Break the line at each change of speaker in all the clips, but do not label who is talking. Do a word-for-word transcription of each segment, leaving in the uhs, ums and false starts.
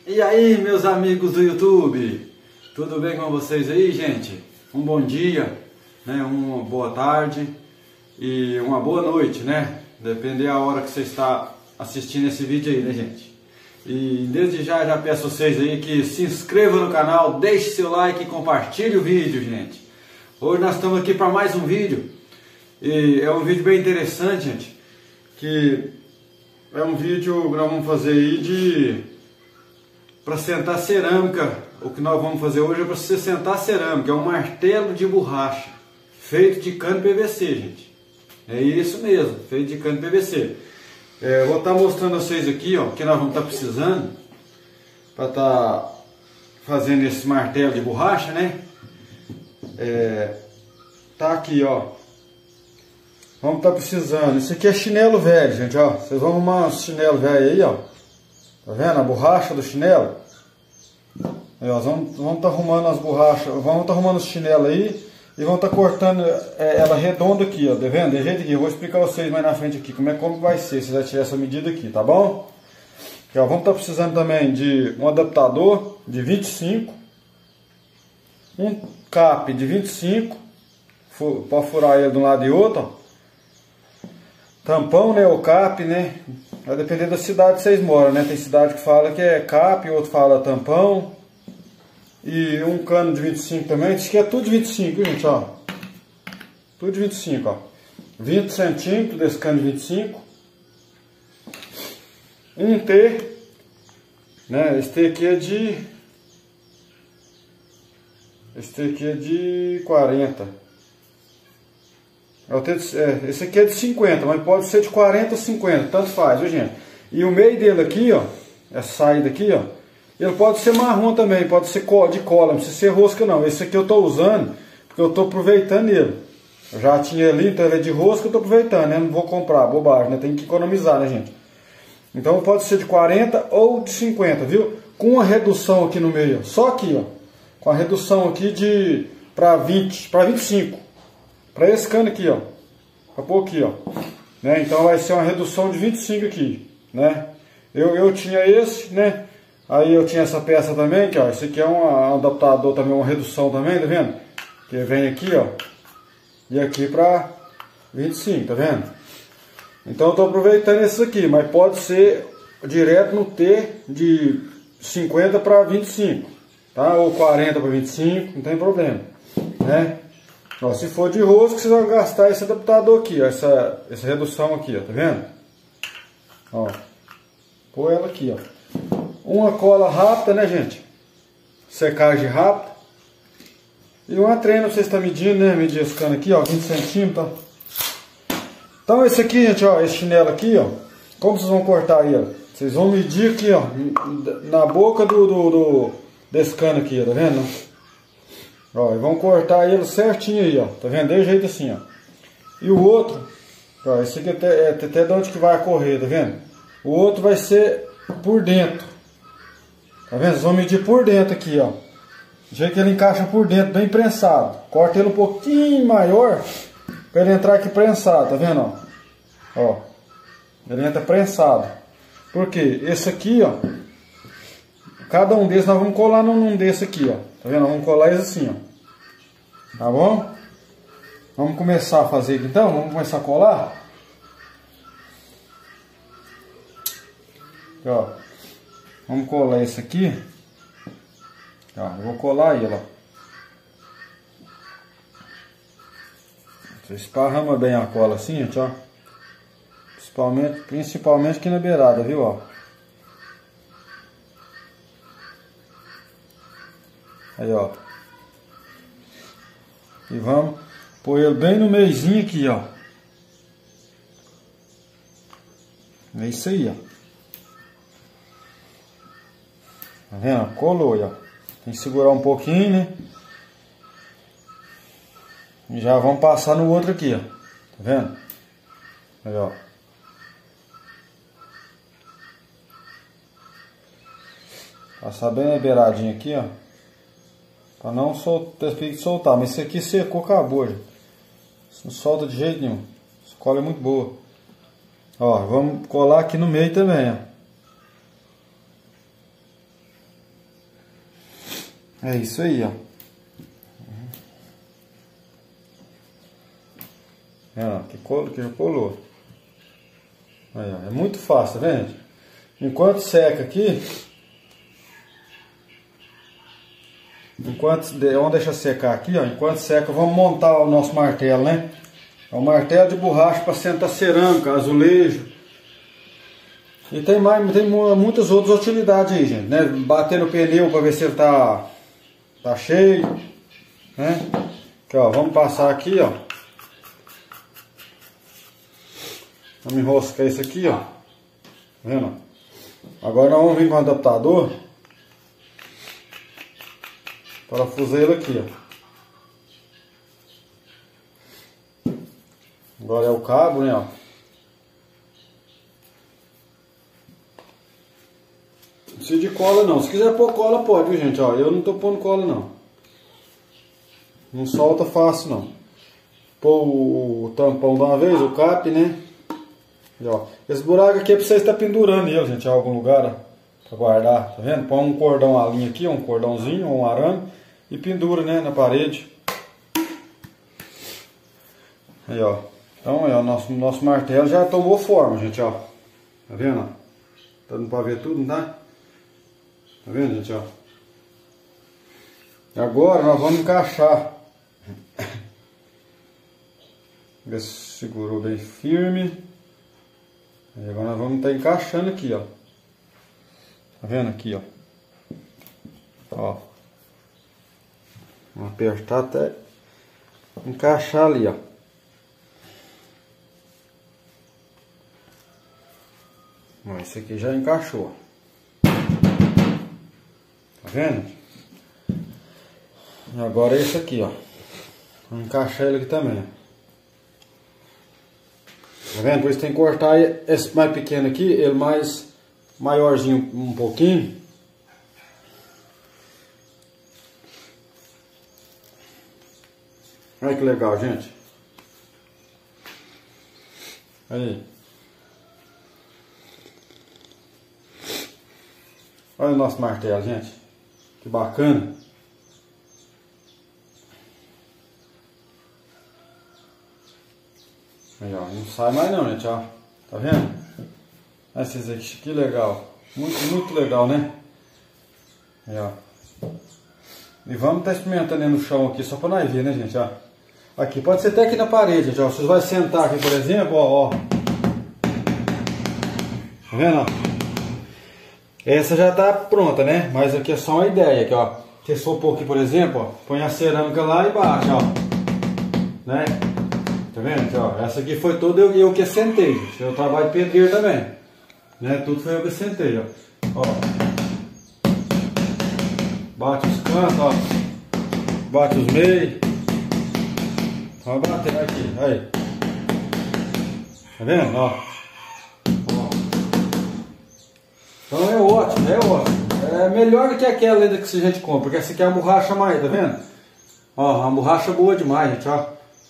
E aí, meus amigos do YouTube, tudo bem com vocês aí, gente? Um bom dia, né? Uma boa tarde e uma boa noite, né? Depende da hora que você está assistindo esse vídeo aí, né, gente? E desde já, já peço a vocês aí que se inscrevam no canal, deixe seu like e compartilhe o vídeo, gente. Hoje nós estamos aqui para mais um vídeo. E é um vídeo bem interessante, gente. Que é um vídeo que nós vamos fazer aí de... para sentar cerâmica. O que nós vamos fazer hoje é para você sentar cerâmica. É um martelo de borracha, feito de cano P V C, gente. É isso mesmo, feito de cano P V C. É, eu vou estar mostrando a vocês aqui, ó, que nós vamos estar precisando para estar fazendo esse martelo de borracha, né? É, tá aqui, ó. Vamos estar precisando. Isso aqui é chinelo velho, gente, ó. Vocês vão arrumar um chinelo velho aí, ó. Tá vendo a borracha do chinelo? Aí, ó, vamos vamos estar arrumando as borrachas, vamos estar arrumando os chinelos aí e vamos estar cortando é, ela redonda aqui, ó, tá vendo? De jeito aqui, eu vou explicar a vocês mais na frente aqui como é como vai ser, se vai tirar essa medida aqui, tá bom? Aqui, ó, vamos estar precisando também de um adaptador de vinte e cinco, um cap de vinte e cinco, para furar ele de um lado e outro, ó. Tampão, né, o cap, né? Vai depender da cidade que vocês moram, né? Tem cidade que fala que é cap, outro fala tampão. E um cano de vinte e cinco também. Isso aqui é tudo de vinte e cinco, gente, ó. Tudo de vinte e cinco, ó. vinte centímetros desse cano de vinte e cinco. Um T, né? Esse T aqui é de... Esse T aqui é de quarenta. Esse aqui é de cinquenta, mas pode ser de quarenta ou cinquenta, tanto faz, viu, gente? E o meio dele aqui, ó, essa saída aqui, ó, ele pode ser marrom também, pode ser de cola, não precisa ser rosca não. Esse aqui eu tô usando porque eu tô aproveitando ele. Eu já tinha ali, então ele é de rosca, eu tô aproveitando, né? Não vou comprar, bobagem, né? Tem que economizar, né, gente? Então pode ser de quarenta ou de cinquenta, viu? Com uma redução aqui no meio, ó. Só aqui, ó, com a redução aqui de para vinte, para vinte e cinco. Para esse cano aqui, ó, para pôr aqui, ó, né? Então vai ser uma redução de vinte e cinco aqui, né? Eu, eu tinha esse, né? Aí eu tinha essa peça também, que ó, esse aqui é um, um adaptador também, uma redução também, tá vendo? Que vem aqui, ó, e aqui para vinte e cinco, tá vendo? Então eu tô aproveitando esse aqui, mas pode ser direto no T de cinquenta para vinte e cinco, tá? Ou quarenta para vinte e cinco, não tem problema, né? Ó, se for de rosca, você vai gastar esse adaptador aqui, ó, essa, essa redução aqui, ó, tá vendo? Ó, põe ela aqui, ó. Uma cola rápida, né, gente? Secagem rápida. E uma treina pra vocês estar medindo, né? Medir esse cano aqui, ó, vinte centímetros, ó. Então esse aqui, gente, ó, esse chinelo aqui, ó, como vocês vão cortar aí, ó? Vocês vão medir aqui, ó, na boca do, do, do desse cano aqui, ó, tá vendo? Ó, e vão cortar ele certinho aí, ó. Tá vendo? De jeito assim, ó. E o outro, ó, esse aqui até, é, até de onde que vai correr, tá vendo? O outro vai ser por dentro. Tá vendo? Vocês vão medir por dentro aqui, ó. Do jeito que ele encaixa por dentro, bem prensado. Corta ele um pouquinho maior pra ele entrar aqui prensado, tá vendo, ó? Ó. Ele entra prensado. Por quê? Esse aqui, ó. Cada um desses nós vamos colar num, num desse aqui, ó. Tá vendo? Vamos colar eles assim, ó. Tá bom? Vamos começar a fazer aqui então? Vamos começar a colar? Aqui, ó. Vamos colar esse aqui. Ó, eu vou colar ele, ó. Você esparrama bem a cola assim, gente, ó. Principalmente, principalmente aqui na beirada, viu, ó. Aí, ó. E vamos pôr ele bem no meiozinho aqui, ó. É isso aí, ó. Tá vendo? Colou aí, ó. Tem que segurar um pouquinho, né? E já vamos passar no outro aqui, ó. Tá vendo? Aí, ó. Passar bem na beiradinha aqui, ó. Pra não soltar, tem que soltar. Mas esse aqui secou, acabou, gente. Não solta de jeito nenhum. Essa cola é muito boa. Ó, vamos colar aqui no meio também, ó. É isso aí, ó. É, que colou, que colou. Aí, ó, é muito fácil, tá vendo? Enquanto seca aqui, enquanto vamos deixar secar aqui, ó. Enquanto seca, vamos montar o nosso martelo, né? É um martelo de borracha para sentar cerâmica, azulejo. E tem mais, tem muitas outras utilidades aí, gente, né? Bater no pneu para ver se ele tá tá cheio, né? Aqui, ó, vamos passar aqui, ó. Vamos enroscar isso aqui, ó. Tá vendo? Agora nós vamos vir com o adaptador. Parafusar ele aqui, ó. Agora é o cabo, né, ó. Não precisa de cola não. Se quiser pôr cola pode, viu, gente, ó. Eu não tô pondo cola não. Não solta fácil não. Pôr o tampão de uma vez, o cap, né? E, ó, esse buraco aqui é pra você estar pendurando ele, gente, em algum lugar, ó, pra guardar, tá vendo? Põe um cordão, a linha aqui, um cordãozinho, um arame e pendura, né, na parede. Aí, ó. Então, ó, nosso, nosso martelo já tomou forma, gente, ó. Tá vendo, ó? Tá dando pra ver tudo, não tá? Tá vendo, gente, ó? Agora nós vamos encaixar. Ver se segurou bem firme. Aí agora nós vamos estar encaixando aqui, ó. Tá vendo aqui, ó? Ó. Vamos apertar até encaixar ali, ó. Ó, esse aqui já encaixou. Tá vendo? E agora esse aqui, ó. Vamos encaixar ele aqui também. Tá vendo? Por isso tem que cortar esse mais pequeno aqui, ele mais maiorzinho um pouquinho. Olha que legal, gente. Aí. Olha o nosso martelo, gente. Que bacana. Aí, ó, não sai mais não, gente, ó. Tá vendo? Olha esses aqui, que legal. Muito, muito legal, né? Aí, ó. E vamos estar tá experimentando aí no chão aqui, só pra nós ver, né, gente, ó. Aqui, pode ser até aqui na parede, gente, ó. Vocês vão sentar aqui, por exemplo, ó, ó. Tá vendo, ó? Essa já tá pronta, né? Mas aqui é só uma ideia, aqui, ó. Se for pôr aqui, por exemplo, ó, põe a cerâmica lá embaixo, ó. Né? Tá vendo? Ó, essa aqui foi toda eu, eu que assentei, gente. Eu trabalho de pedreiro também. Né? Tudo foi eu que assentei, ó. Ó. Bate os cantos, ó. Bate os meios. Vamos bater aqui, aí. Tá vendo? Ó. Ó. Então é ótimo, é ótimo. É melhor do que aquela ainda que a gente compra, porque essa aqui é uma borracha mais, tá vendo? Ó, uma borracha boa demais, gente, ó.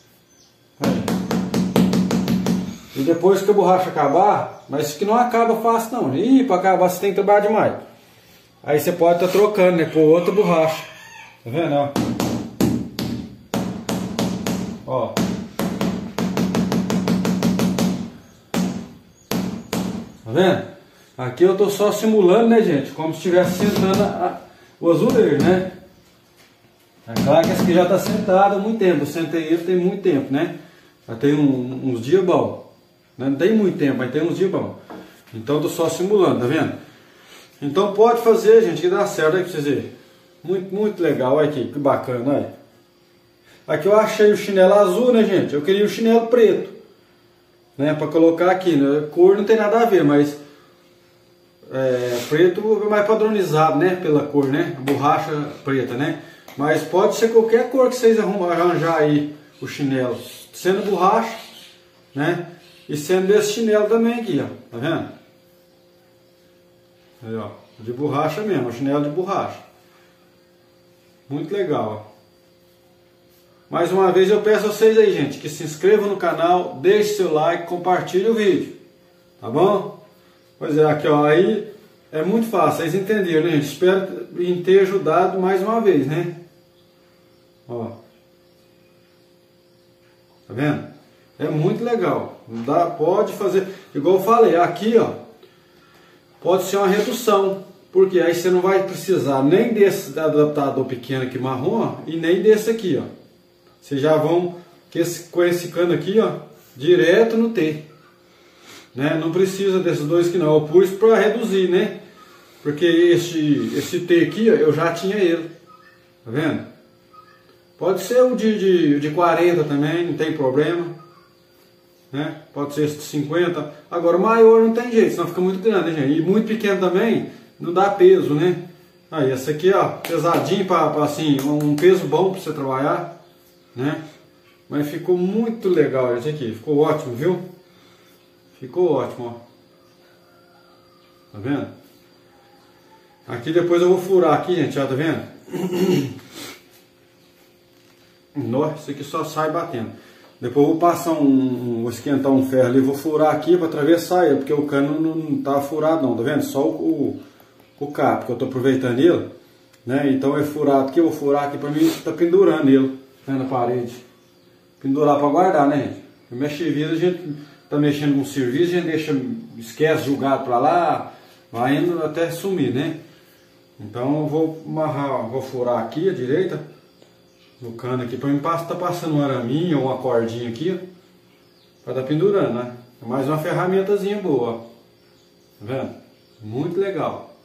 E depois que a borracha acabar, mas isso aqui não acaba fácil não. Ih, para acabar você tem que trabalhar demais. Aí você pode estar tá trocando, né, por outra borracha. Tá vendo, ó? Ó. Tá vendo? Aqui eu tô só simulando, né, gente? Como se estivesse sentando a, a, o azulejo, né? É claro que esse aqui já tá sentado há muito tempo. Eu sentei ele tem muito tempo, né? Já tem um, uns dias bons. Não tem muito tempo, mas tem uns dias bons. Então eu tô só simulando, tá vendo? Então pode fazer, gente, que dá certo aí pra vocês verem. Muito, muito legal. Olha aqui, que bacana, olha. Aqui eu achei o chinelo azul, né, gente? Eu queria o chinelo preto, né, pra colocar aqui, né? Cor não tem nada a ver, mas é, preto é mais padronizado, né, pela cor, né? Borracha preta, né? Mas pode ser qualquer cor que vocês arranjar aí o chinelo, sendo borracha, né? E sendo desse chinelo também aqui, ó, tá vendo? Aí, ó, de borracha mesmo, chinelo de borracha. Muito legal, ó. Mais uma vez eu peço a vocês aí, gente, que se inscrevam no canal, deixe seu like, compartilhe o vídeo, tá bom? Pois é, aqui, ó, aí É muito fácil, vocês entenderam, né, gente? Espero em ter ajudado mais uma vez, né? Ó. Tá vendo? É muito legal. Dá, pode fazer, igual eu falei, aqui, ó, pode ser uma redução, porque aí você não vai precisar nem desse adaptador pequeno aqui marrom, ó, e nem desse aqui, ó. Vocês já vão com esse, com esse cano aqui, ó, direto no T, né? Não precisa desses dois aqui não. Eu pus para reduzir, né? Porque esse, esse T aqui, ó, eu já tinha ele. Tá vendo? Pode ser o de, de, de quarenta também, não tem problema. Né? Pode ser esse de cinquenta. Agora o maior não tem jeito, senão fica muito grande, né, gente? E muito pequeno também, não dá peso, né? Aí, essa aqui, ó, pesadinho, para assim, um peso bom para você trabalhar, né? Mas ficou muito legal esse aqui, ficou ótimo, viu? Ficou ótimo, ó. Tá vendo? Aqui depois eu vou furar aqui, gente, ó, tá vendo? Nossa, isso aqui só sai batendo. Depois eu vou passar um, vou esquentar um ferro ali, vou furar aqui para atravessar ele, porque o cano não, não tá furado não, tá vendo? Só o, o, o cabo, que eu tô aproveitando ele, né? Então é furado aqui, eu vou furar aqui para mim, tá pendurando ele, né, na parede. Pendurar para guardar, né, gente? Mexe vida, a gente tá mexendo com serviço, a gente deixa, esquece jogado para lá, vai indo até sumir, né? Então eu vou amarrar, vou furar aqui a direita, no cano aqui, para mim tá passando um araminho ou uma cordinha aqui, ó, para tá pendurando, né? É mais uma ferramentazinha boa, ó. Tá vendo? Muito legal.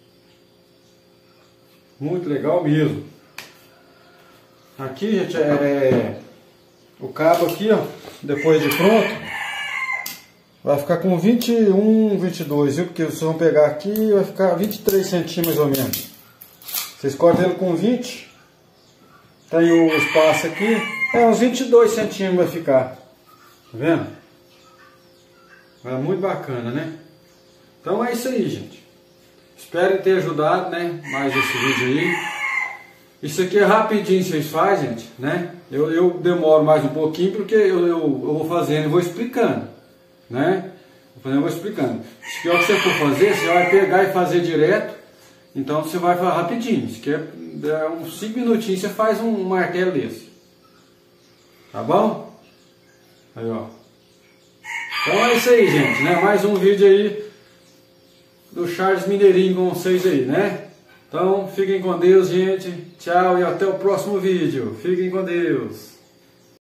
Muito legal mesmo. Aqui, gente, é o cabo aqui, ó, depois de pronto, vai ficar com vinte e um, vinte e dois, viu? Porque vocês vão pegar aqui, vai ficar vinte e três centímetros mais ou menos. Vocês cortam ele com vinte, tem o espaço aqui, é uns vinte e dois centímetros vai ficar. Tá vendo? É muito bacana, né? Então é isso aí, gente. Espero ter ajudado, né? Mais esse vídeo aí. Isso aqui é rapidinho, vocês fazem, gente, né? Eu, eu demoro mais um pouquinho porque eu, eu, eu vou fazendo e vou explicando, né? Vou fazendo e vou explicando. Se o que você for fazer, você vai pegar e fazer direto, então você vai fazer rapidinho. Se quer é uns cinco minutinhos, você faz um martelo desse. Tá bom? Aí, ó. Então é isso aí, gente, né? Mais um vídeo aí do Charles Mineirinho com vocês aí, né? Então, fiquem com Deus, gente. Tchau e até o próximo vídeo. Fiquem com Deus.